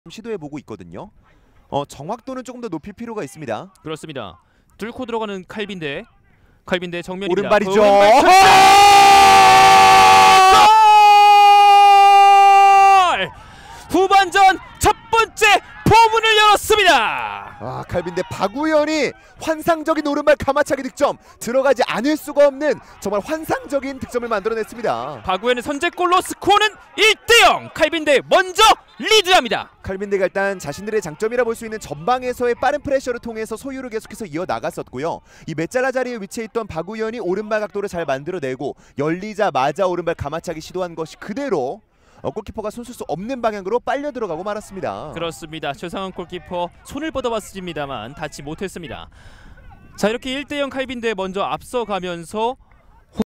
시도해보고 있거든요. 정확도는 조금 더 높일 필요가 있습니다. 그렇습니다. 뚫고 들어가는 칼빈데 정면입니다. 오른발이죠. 골! 후반전 첫 번째 포문을 열었습니다. 칼빈데 박우현이 환상적인 오른발 가마차기 득점, 들어가지 않을 수가 없는 정말 환상적인 득점을 만들어냈습니다. 박우현의 선제골로 스코어는 1대0. 칼빈데 먼저 리드합니다. 칼빈데가 일단 자신들의 장점이라 볼 수 있는 전방에서의 빠른 프레셔를 통해서 소유를 계속해서 이어나갔었고요. 이 메짜라 자리에 위치해 있던 박우현이 오른발 각도를 잘 만들어내고 열리자마자 오른발 가마차기 시도한 것이 그대로 골키퍼가 손쓸 수 없는 방향으로 빨려 들어가고 말았습니다. 그렇습니다. 최상원 골키퍼 손을 뻗어봤습니다만 닿지 못했습니다. 자, 이렇게 1대0 칼빈데 먼저 앞서가면서